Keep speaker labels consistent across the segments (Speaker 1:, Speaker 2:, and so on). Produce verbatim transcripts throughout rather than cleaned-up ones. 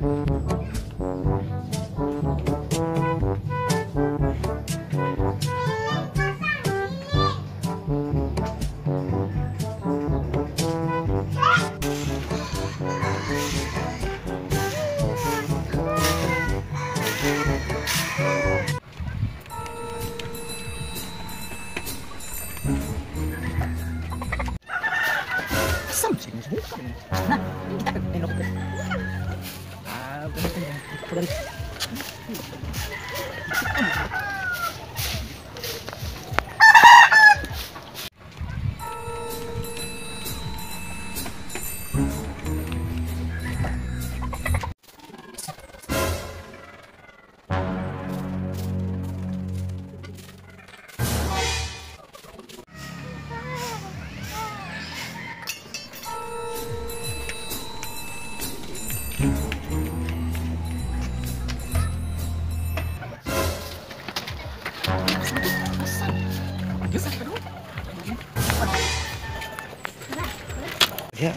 Speaker 1: Yeah.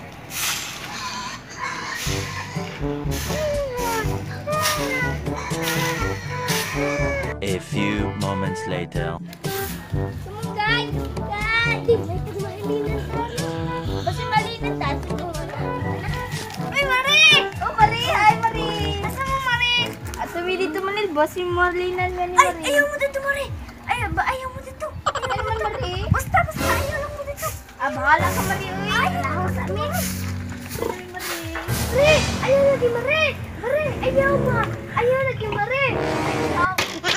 Speaker 1: A few moments later.
Speaker 2: Kamongay! Kamongay! May pagmahilinan ka. Basta malinan tayo. Ay, Marie! Oh, Marie! Hi, Marie! Asa mo, Marie? At tumi dito manil, boss yung malinan nga ni Marie. Ay, ayaw mo dito, Marie! Ay, ba, ayaw mo dito. Ayaw naman, Marie. Basta, basta, ayaw lang mo dito. Ah, bahala ka, Marie. Uy, ay, alaho sa amin. Ay, Marie. Marie! Ayaw lagi, Marie! Marie! Ayaw ma! Ayaw lagi, Marie! Ayaw.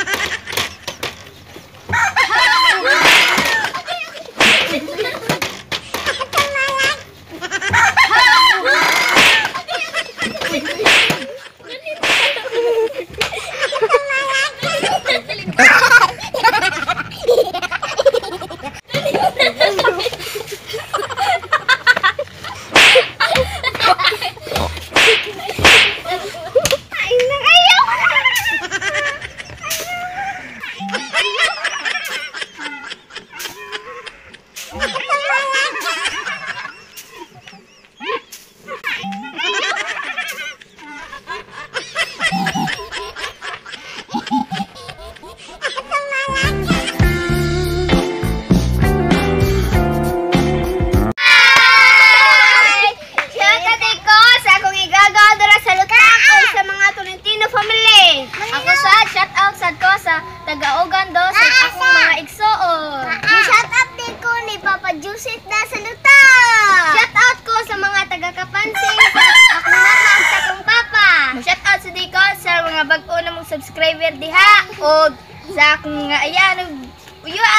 Speaker 2: Taga-ugan do sa akong mga igsoon. Shout out din ko ni Papa Joseph na saluta. Shout out ko sa mga taga-kapansing sa akong mama ug sa akong papa. Shout out sa di ko sa mga bag-o na mong subscriber diha o sa akong mga ayan uyo